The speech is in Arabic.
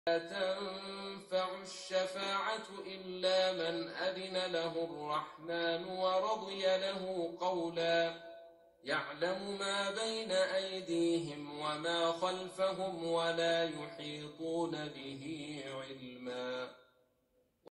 لا تنفع الشفاعة إلا من أذن له الرحمن ورضي له قولا يعلم ما بين أيديهم وما خلفهم ولا يحيطون به علما